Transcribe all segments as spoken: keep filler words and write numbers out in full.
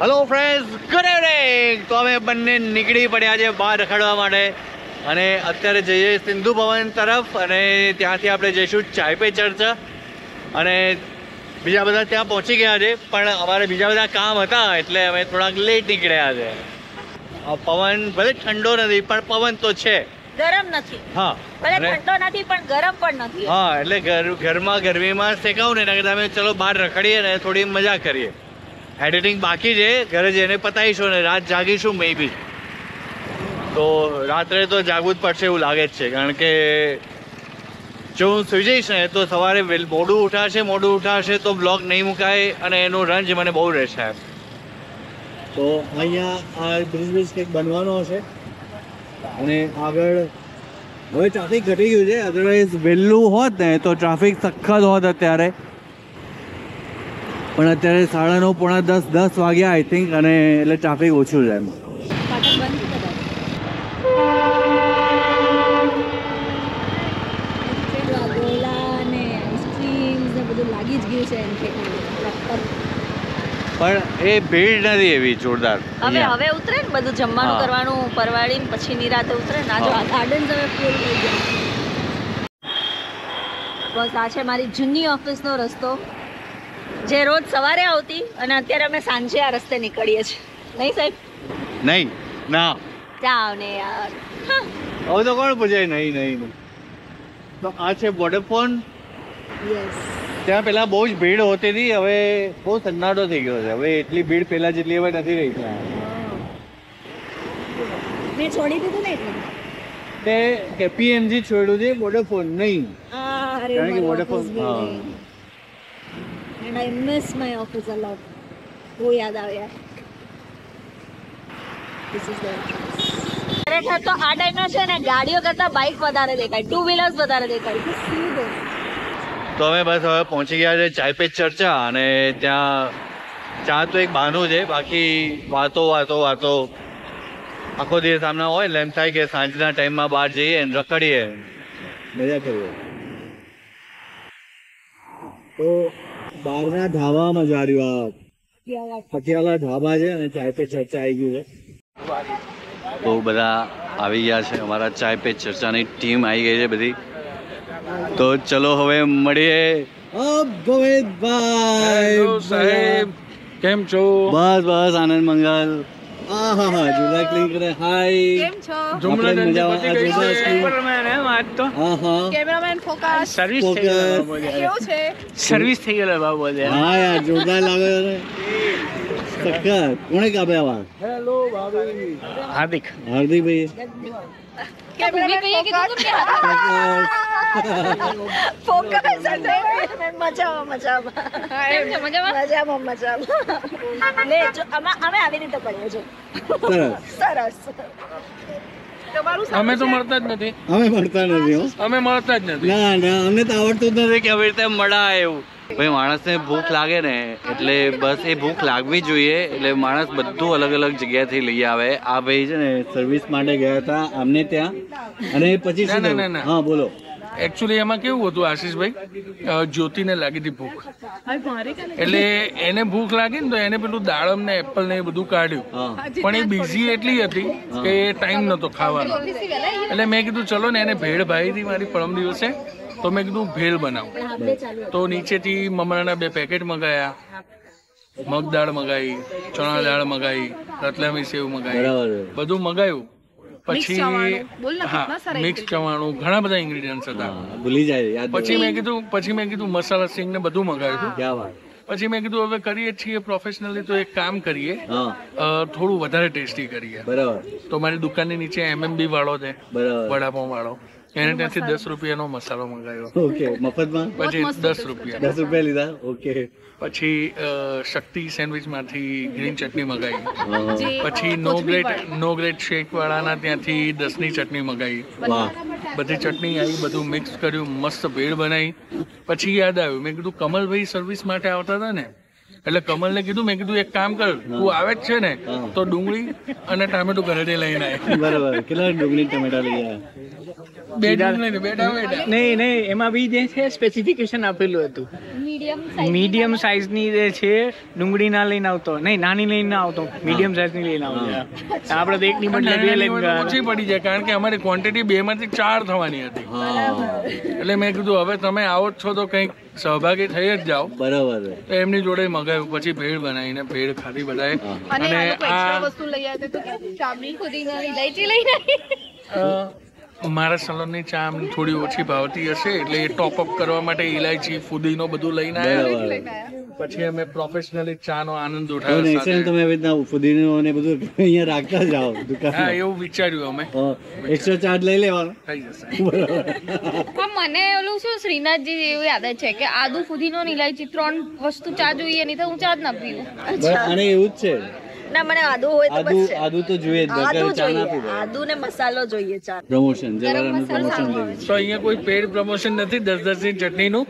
Hello friends, good evening. તો અમે બંને નીકળી પડ્યા છે બહાર રખડવા માટે અને અત્યારે જઈએ સિંધુ ભવન તરફ અને ત્યાંથી આપણે જઈશું ચાય પે ચર્ચા. અને બીજા બધા ત્યાં પહોંચી ગયા છે પણ અમારે બીજા બધા કામ હતા એટલે અમે થોડાક લેટ નીકળ્યા છે. પવન ભલે ઠંડો નથી પણ પવન તો છે, ગરમ નથી. હા, ભલે ઠંડો નથી પણ ગરમ પણ નથી. હા, એટલે ઘર ઘરમાં ગરમીમાં શેકાવું ને એના તમે ચલો બહાર રખડીએ ને થોડી મજા કરીએ. એડિટિંગ બાકી છે, ઘરે જઈને પતાવીશું ને રાત જાગીશું મે બી. તો રાત્રે તો જાગવું જ પડશે એવું લાગે જ છે, કારણ કે જો હું સુઈ જઈશ ને તો સવારે મોડું ઉઠાશે મોડું ઉઠાશે તો બ્લોગ નહીં મુકાય અને એનું રંજ મને બહુ રહેશે. તો અહીંયા આ બ્રિજ બ્રિજ કંઈક બનવાનો હશે અને આગળ હવે ટ્રાફિક ઘટી ગયું છે. અધરવાઇઝ વહેલું હોત ને તો ટ્રાફિક સખત હોત અત્યારે, પણ અત્યારે સાડા નવ પોણા દસ દસ વાગ્યા આઈ થિંક અને એટલે ટ્રાફિક ઓછું છે એમ. પણ એ ભીડ નથી એવી જોરદાર. હવે હવે ઉતરે ને બધું જમવાનું કરવાનું પરવાડીને પછી નિરાતે ઉતરે ને. આ જો આ ગાર્ડન હવે ફૂલ થઈ ગયા. બસ આ છે મારી જૂની ઓફિસનો રસ્તો જે રોજ સવારે આવતી અને અત્યારે અમે સાંજે આ રસ્તે નીકળીએ છીએ. નહીં સાહેબ? નહીં ના જાવ ને યાર. હવે તો કોણ પૂછાય? નહીં નહીં. તો આ છે વોડાફોન. યસ. ત્યાં પહેલાં બહુ જ ભીડ હોતી હતી, હવે બહુ સન્નાટો થઈ ગયો છે. હવે એટલી ભીડ પહેલાં જેટલી હવે નથી રહી ત્યાં. મેં છોડી દીધું ને એટલે તે કે પીએનજી છોડ્યું છે, વોડાફોન નહીં. કારણ કે Vodafone and I miss my office a lot. બહુ યાદ આવે યાર. This is the ખરેખર તો આ ટાઈમના છે ને ગાડીઓ કરતા બાઇક વધારે દેખાય, ટુ વ્હીલર્સ વધારે દેખાય. તો અમે બસ હવે પહોંચી ગયા છે ચાય પે ચર્ચા અને ત્યાં ચા તો એક બહાનું છે, બાકી વાતો વાતો વાતો આખો દિવસ સામના હોય એટલે એમ થાય કે સાંજના ટાઈમમાં બહાર જઈએ ને રખડીએ, મજા કરીએ. તો બહારના ઢાબા મજા આવ્યું. આ પટિયાલા ઢાબા છે અને ચાય પે ચર્ચા આવી ગયું છે. તો બધા આવી ગયા છે, અમારા ચાય પે ચર્ચાની ટીમ આવી ગઈ છે બધી. તો ચલો હવે મળીએ. ભવેદભાઈ સાહેબ, કેમ છો? બસ બસ આનંદ મંગલ. હા હા હા જુદા ક્લિક કરે. હાય, કેમ છો? જુમલા આપણે મજા જલ્દી આવે. પતી ગઈ. જુદા સુપરમેન એમ આજ તો. હા હા કેમેરામેન ફોકસ. સર્વિસ થઈ ગયો બાબુ યાર. કેવું છે? સર્વિસ થઈ ગયો બાબુ યાર. હા યાર જોરદાર લાગે છે. સખત. કોણે કાપ્યા વાર? હેલો ભાભી. હાર્દિક. હાર્દિક ભાઈ. Cameraman focus. ફોકસ મજામાં મજામાં. કેમ છે? મજામાં મજામાં મજામાં. લે જો અમે અમે આવી રીતે કરીએ છો. સરસ. સરસ. અમે તો મળતા જ નથી. અમે મળતા નથી હો. અમે મળતા જ નથી. ના ના અમને તો આવડતું જ નથી કે આવી રીતે મળાય એવું. ભાઈ માણસને ભૂખ લાગે ને એટલે બસ એ ભૂખ લાગવી જોઈએ એટલે માણસ બધું અલગ અલગ જગ્યાથી લઈ આવે. આ ભાઈ છે ને સર્વિસ માટે ગયા હતા અમને ત્યાં અને પછી શું ના, ના, થયું? ના. હા બોલો. એકચ્યુઅલી એમાં કેવું હતું આશીષભાઈ, અ, જ્યોતિને લાગી હતી ભૂખ, એટલે એને ભૂખ લાગી ને તો એને પેલું દાડમ ને એપલ ને એ બધું કાઢ્યું, હા પણ એ બિઝી એટલી હતી કે એ ટાઈમ નતો ખાવાનો. એટલે મેં કીધું ચલો ને એને ભેળ ભાઈ હતી મારી પરમ દિવસે, તો મેં કીધું ભેળ બનાવું. તો નીચેથી મમરાના બે પેકેટ મંગાયા, મગ દાળ મંગાવી, ચણા દાળ મંગાવી, રતલામી સેવ મંગાવી, બરાબર. બધું મંગાવ્યું. પછી હા મિક્સ ચવાણું, ઘણા બધા ઇન્ગ્રેડિયન્ટ્સ હતા. હા, ભૂલી જાય યાદ. પછી મેં કીધું પછી મેં કીધું મસાલા સિંગ ને બધું મંગાવ્યું. ક્યાં વાત. પછી મેં કીધું હવે કરીએ છીએ પ્રોફેશનલી તો એક કામ કરીએ, હા અ, થોડું વધારે ટેસ્ટી કરીએ. બરાબર તો મારી દુકાનની નીચે એમએમબી વાળો છે, બરાબર. વડાપાઉં વાળો, એને ત્યાંથી દસ રૂપિયાનો મસાલો મંગાવ્યો. ઓકે મફતમાં પછી દસ રૂપિયા દસ રૂપિયા લીધા. ઓકે. પછી અ, શક્તિ સેન્ડવિચ માંથી ગ્રીન ચટણી મંગાવી. હા. પછી નો ગ્રેટ નો ગ્રેટ શેક વાળાના ત્યાંથી દસની ચટણી મંગાવી. વાહ. બધી ચટણી આવી, બધું મિક્સ કર્યું, મસ્ત ભેળ બનાવી. પછી યાદ આવ્યું, મેં કીધું કમલભાઈ સર્વિસ માટે આવતા હતા ને, એટલે કમલને કીધું મેં કીધું એક કામ કર, તું આવે જ છે ને તો ડુંગળી અને ટામેટું ઘરેથી લઈને આય. બરાબર. કેટલા ડુંગળી ટમેટા લઈ આવ્યા? બેડરૂમ લઈને બેઠા બેઠા નહીં નહીં એમાં બી જે છે સ્પેસિફિકેશન આપેલું હતું મીડિયમ સાઇઝ ની જે છે ડુંગળી ના લઈને આવતો નહીં નાની લઈને આવતો મીડિયમ સાઇઝ ની લઈને આવતો આપણે તો એકની બદલે બે લઈને ઓછી પડી જાય કારણ કે અમારી ક્વોન્ટિટી બે માંથી ચાર થવાની હતી એટલે મેં કીધું હવે તમે આવો જ છો તો કંઈક સહભાગી થઈ જ જાઓ બરાબર તો એમની જોડે મગાવ્યું પછી ભેળ બનાવીને ભેળ ખાધી બધાએ અને આ વસ્તુ લઈ આવે તો ચામડી ખુદીના ઇલાયચી લઈને મારા સલૂનની ચા અમને થોડી ઓછી ભાવતી હશે એટલે એ ટોપઅપ કરવા માટે ઇલાયચી ફુદીનો બધું લઈને આવ્યા પછી અમે પ્રોફેશનલી ચા નો આનંદ ઉઠાવ્યો તમે હવે ફુદીનો ને બધું અહીંયા રાખતા જાઓ દુકાન હા એવું વિચાર્યું અમે એક્સ્ટ્રા ચાર્જ લઈ લેવાનો થઈ જશે મને ઓલું શું શ્રીનાથજી એવું યાદ છે કે આદુ ફુદીનો ને ઇલાયચી ત્રણ વસ્તુ ચા જોઈએ નહીં તો હું ચા જ ના પીવું અને એવું જ છે ના મને આદુ હોય તો બસ છે. આદુ તો જોઈએ જ આદુ વગર ચા ના જોઈએ પીવાય. આદુ ને મસાલો જોઈએ ચા પ્રમોશન જલારામનું પ્રમોશન થયું તો અહીંયા કોઈ પેડ પ્રમોશન નથી દસ દસ ની ચટણીનું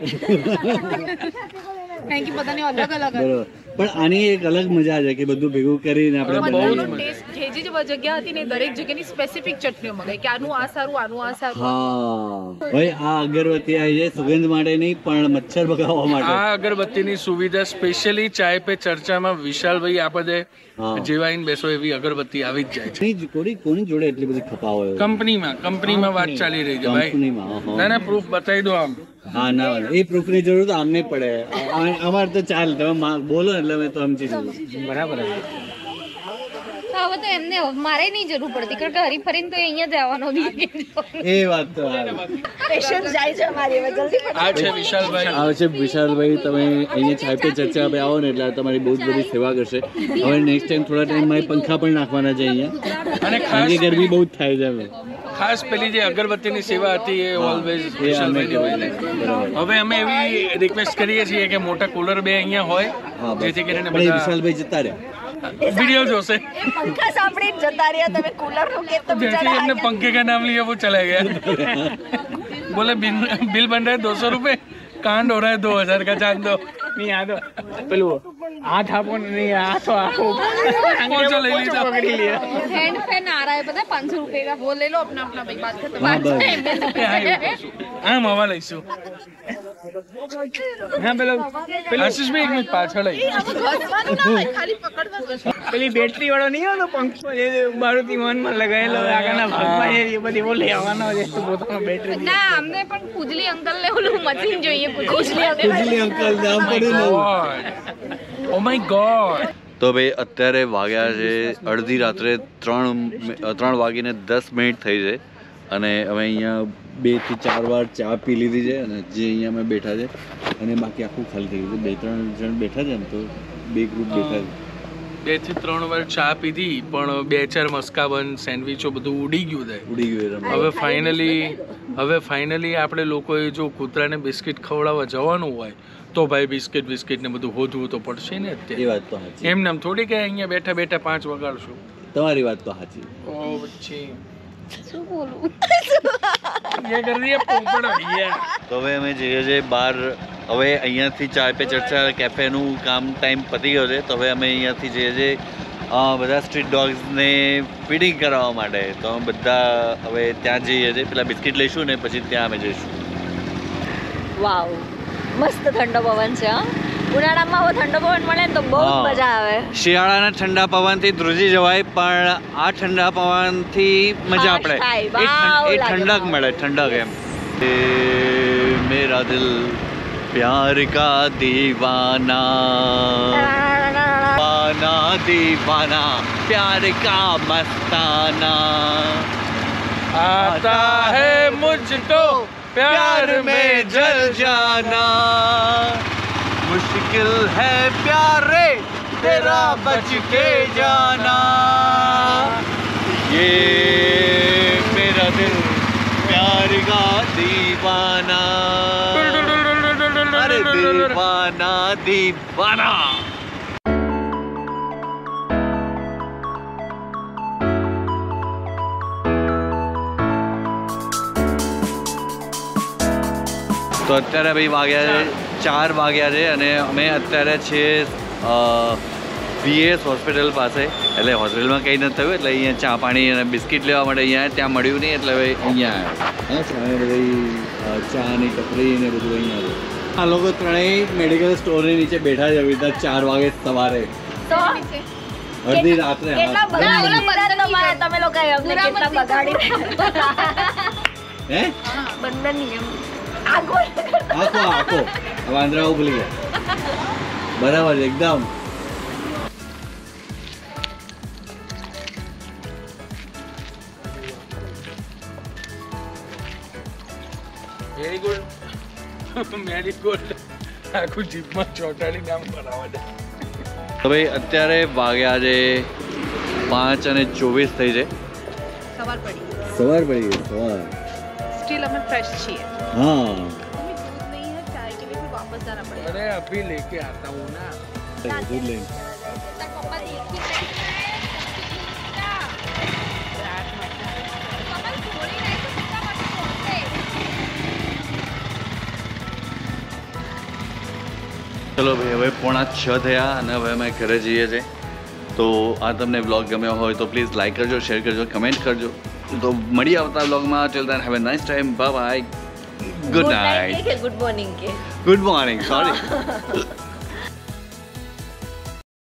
કારણ કે બધાને અલગ અલગ બરોબર પણ આની એક અલગ મજા છે કે બધું ભેગું કરીને આપણે બહુ જ બધાનો મજા. ટેસ્ટ જે જે જગ્યા હતી ને દરેક જગ્યાની સ્પેસિફિક ચટણીઓ મગાઈ કે આનું આ સારું આનું આ સારું હા ભાઈ આ અગરબત્તી આવી જાય સુગંધ માટે નહીં પણ મચ્છર ભગાવવા માટે આ અગરબત્તીની સુવિધા સ્પેશિયલી ચાય પે ચર્ચામાં વિશાલભાઈ આપે હા. જેવાઈને બેસો એવી અગરબત્તી આવી જ જાય છે કોની કોની કોની જોડે એટલી બધી ખપાવ હોય કંપનીમાં કંપનીમાં વાત ચાલી રહી છે ભાઈ કંપનીમાં હા. ના ના પ્રૂફ બતાવી દો આમ હા ના એ પ્રૂફની જરૂર તો આમને પડે આ- અમારે તો ચાલ તમે મા- બોલો એટલે અમે તો સમજી જઈએ બરાબર તો હવે તો એમને મારે નહીં જરૂર પડતી કારણ કે હરીફરીને તો અહીંયા જ આવવાનો એ વાત તો હારી. પેશન્ટ જાય છે અમારી હવે જલ્દી આ છે વિશાલભાઈ આવે છે વિશાલભાઈ તમે અહીંયા ચાય પે ચર્ચા પે આવો ને એટલે તમારી બહુ જ બધી સેવા કરશે હવે નેક્સ્ટ ટાઈમ થોડા ટાઈમમાં પંખા પણ નાખવાના છે અહીંયા અને કારણ ખાસ કે ગરમી બહુ જ થાય છે હવે ખાસ પેલી જે અગરબત્તીની સેવા હતી એ ઓલવેઝ એ અમે વિશાલભાઈની હોય ને. બરાબર હવે અમે એવી રિક્વેસ્ટ કરીએ છીએ કે મોટા કુલર બે અહીંયા હોય હા બસ. જેથી કરીને પણ એ બધા વિશાલભાઈ જતા રહ્યા વિડીયો જોશે એ પંખા સાંભળીને જતા રહ્યા તમે કુલર નું કે તો जैसे બિચારા हमने पंखे का नाम लिया वो चला गया बोले बिल बिल बन रहा है दो सौ रुपए कांड हो रहा है दो हजार का चांद दो નહીં આ તો પેલું હાથ આપો ને નહીં હાથો આપો पोछो ले लीजिए પકડી લે हैंड फैन आ रहा है पता है पाँच सौ रुपए का वो ले लो अपना अपना भाई बात खत्म હા બસ આમ હવા લઈશું હા પેલો આશીષભાઈ એક મિનિટ પાછળ આવી खाली पकड़ना પેલી બેટરી વાળો નહીં આવતો પંખો જે મારુતિ મોહનમાં લગાવેલો આગળના ભાગમાં એ બધી બોલે આવવાનો છે પોતાનો બેટરી ના અમને પણ પૂજલી અંકલ ને ઓલું મશીન જોઈએ પૂજલી ખુજલી અંકલ નામ પડ્યું ને ઓ માય ગોડ તો ભાઈ અત્યારે વાગ્યા છે અડધી રાત્રે ત્રણ ત્રણ વાગીને દસ મિનિટ થઈ છે અને હવે અહીંયા બે થી ચાર વાર ચા પી લીધી છે અને જે અહીંયા અમે બેઠા છે અને બાકી આખું ખાલી થઈ ગયું છે બે ત્રણ જણ બેઠા છે ને તો બે ગ્રુપ બેઠા છે બે થી ત્રણ વાર ચા પીધી પણ બે ચાર મસ્કાબન સેન્ડવીચો બધું ઉડી ગયું છે ઉડી ગયું હવે ફાઇનલી હવે ફાઇનલી આપણે લોકોએ જો કૂતરાને બિસ્કિટ ખવડાવવા જવાનું હોય તો ભાઈ બિસ્કિટ બિસ્કિટ ને બધું હોધવું તો પડશે ને એ અત્યારે વાત તો સાચી એમને આમ થોડી કે અહીંયા બેઠા બેઠા પાંચ વગાડશું તમારી વાત તો સાચી ઓ બચ્ચી શું બોલું ये कर रही है पोपड़ भैया તો હવે અમે જઈએ છીએ બહાર હવે અહીંયાથી ચાય પે ચર્ચા કેફેનું કામ ટાઈમ પતી ગયો છે તો હવે અમે અહીંયાથી જઈએ છીએ અ, બધા સ્ટ્રીટ ડોગ્સને ફીડિંગ કરાવવા માટે તો અમે બધા હવે ત્યાં જઈએ છીએ પેલા બિસ્કિટ લઈશું ને પછી ત્યાં અમે જઈશું વાવ મસ્ત ઠંડો પવન છે હા ઉનાળામાં આવો ઠંડો પવન મળે ને તો બહુ જ હા. મજા આવે શિયાળાના ઠંડા પવનથી ધ્રુજી જવાય પણ આ ઠંડા પવનથી મજા હાશ પડે થાય, એ વાવ ઠંડ- એ લાગે, ઠંડક વાવ. મળે ઠંડક એમ એ મેરા દિલ પ્યાર કા દીવાના દીવાના દીવાના પ્યાર કા મસ્તાના आता है मुझको प्यार में जल जाना मुश्किल है प्यारे तेरा बच के जाना ये मेरा दिल प्यार का दीवाना अरे दीवाना दीवाना તો અત્યારે ભાઈ વાગ્યા છે ચાર વાગ્યા છે અને અમે અત્યારે છીએ અ, વીએસ હોસ્પિટલ પાસે, એટલે હોસ્પિટલમાં કંઈ નથી થયું એટલે અહીંયા ચા પાણી અને બિસ્કિટ લેવા માટે અહીંયા ત્યાં મળ્યું નહીં એટલે હવે અહીંયા આવ્યા. અને બધી ચાની ટપરી ને બધું અહીંયા હતું. આ લોકો ત્રણેય મેડિકલ સ્ટોરની નીચે બેઠા છે આવી રીતે ચાર વાગે સવારે તો અડધી રાત્રે. કેટલા બગાડી તમારે તમે લોકો અમને કેટલા બગાડી હે બંધન નિયમ આગો આખો આખો વાંદરાઓ ભૂલી ગયા. બરાબર છે એકદમ. Very good very good. આખું જીપમાં ચોટાડી નામ બનાવવા દે. તો ભાઈ અત્યારે વાગ્યા છે પાંચ અને ચોવીસ થઈ છે. સવાર પડી સવાર પડી ગઈ સવાર. સ્ટીલ અમે ફ્રેશ છીએ. હા नहीं है चाय के लिए फिर वापस जाना पड़ेगा. અરે અભી લેકે આતા હું ના. દૂધ લઈને. पापा देखी ચલો ભાઈ હવે પોણા છ થયા અને હવે અમે ઘરે જઈએ છીએ. તો આ તમને બ્લોગ ગમ્યો હોય તો પ્લીઝ લાઈક કરજો, શેર કરજો, કમેન્ટ કરજો. તો મળી આવતા બ્લોગમાં. Till then have a nice time. Bye bye. Good night. Good morning કે ગુડ મોર્નિંગ સોરી.